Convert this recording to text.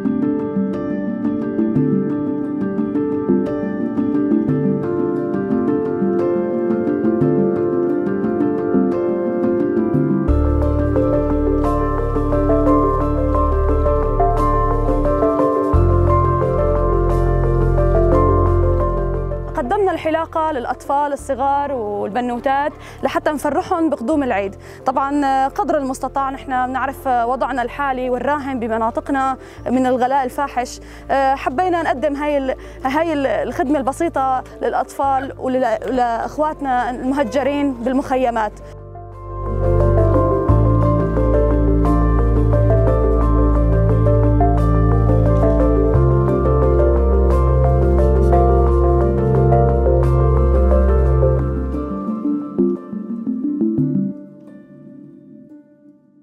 قدمنا الحلاقة للأطفال الصغار والبنوتات لحتى نفرحهم بقدوم العيد. طبعا قدر المستطاع نحن بنعرف وضعنا الحالي والراهن بمناطقنا من الغلاء الفاحش، حبينا نقدم هاي الخدمة البسيطة للأطفال ولأخواتنا المهجرين بالمخيمات.